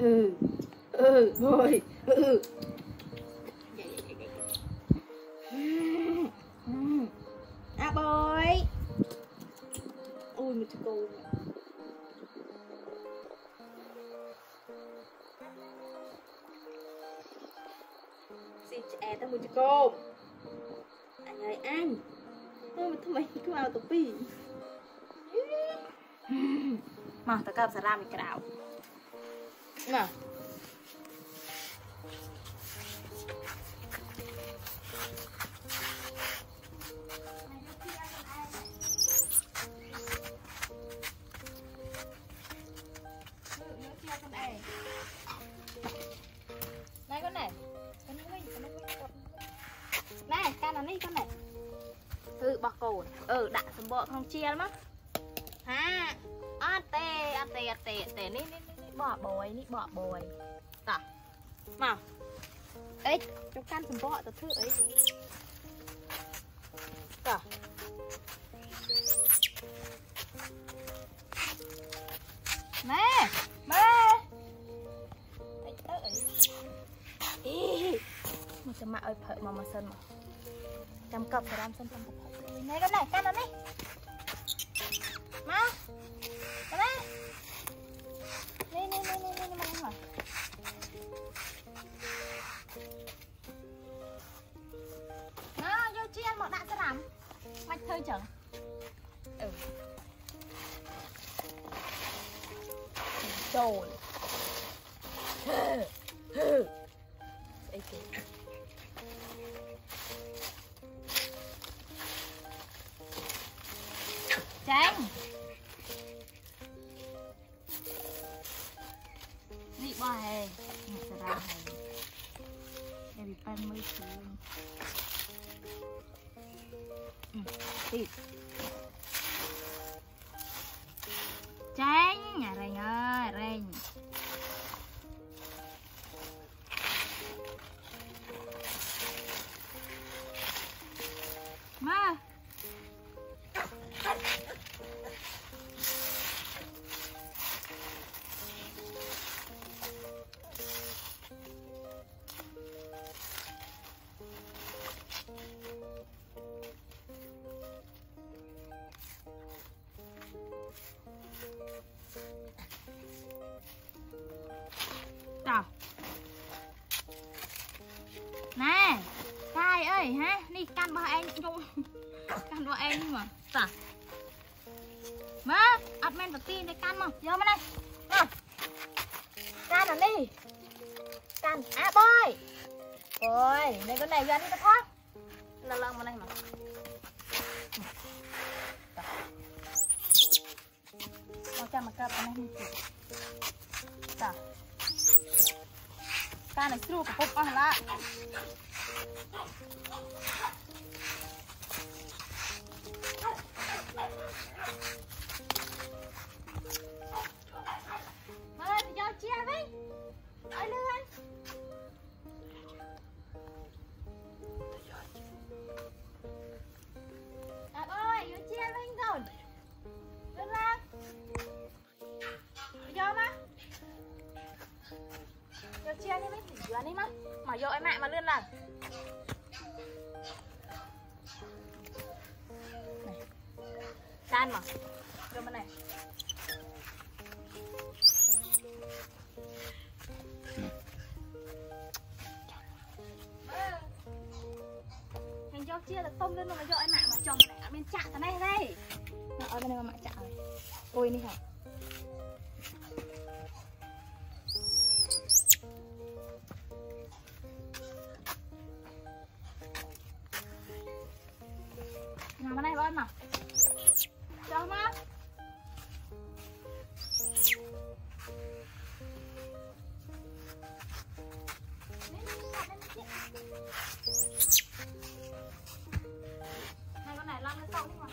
Boy. À boy. Ôi một chú cô. Xin chào tao một chú cô. Anh ơi anh. Ôi mà mày cứ vào tập bì. Mà tao cầm xà lam cái đảo. Nào. Này con này. Này, can nó đi con này. Bọc cổ. Đã sầm bọ không chia lắm á. Ha. Tê ní bỏ bồi. Tả. Mà. Ê, trong can sầm bọ tao thử ấy. Tả. Nè, mẹ. Mà cho mẹ ơi phở mà sân mà. Chăm cặp phải làm sân chăm cặp. Này con này, can nó đi. Má. Con này. Nè mà ăn hả? Nó vô chi ăn một đạn sẽ làm. Mạch hơi chẳng. Trời. Tránh. Dị bò hề. Một sẽ ra hề. Để bị pan mới xuống. Thịt. Tránh. Nhà rành ơi, rành. Má. Tao. Nè, cai ơi ha, đi căn vào anh chung. Căn vào anh mà. Tao. Má, admin vật tin để căn mà. Vô bên đây. Nào. Căn làm đi. Căn. À boy. Boy, đây con này gần đi tao thoát. Lần vào đây mà. Mau cho mà cặp này đi. Tao. Căn này sưu của bốc ăn lại. Ơi, thì cho chia với. Ơi lương anh. Ơi, vô chia với anh rồi. Lương lang. Vô má. Vô chia đi mấy tỷ đi má. Mà vô em mẹ mà lươn lần. Này. Can mà. Vô bên này. Hành cho chia là tôm lên mà vô em mẹ mà chồng này ở bên chạ cái này đây. Nó ở bên đây mà mẹ chạ này. Ôi đi hả? Nào bên này bớt mà. Cho má. Này con này lăn lên sau đi mà.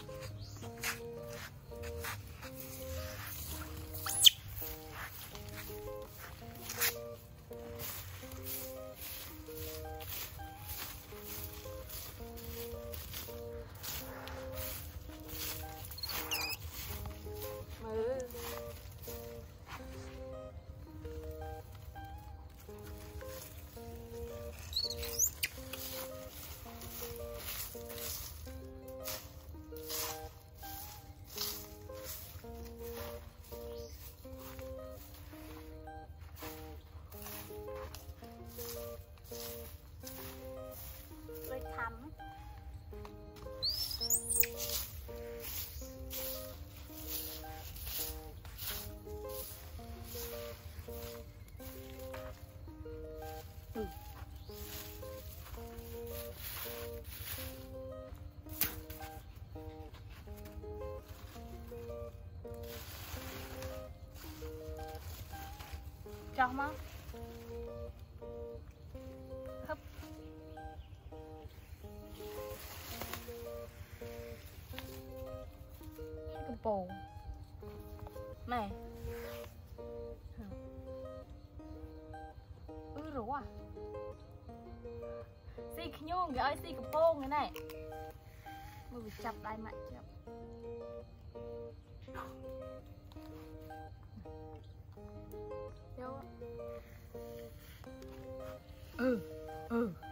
xì nhung cái ơi xì cặp pông cái này mày bị chập lại mạnh chập vô ừ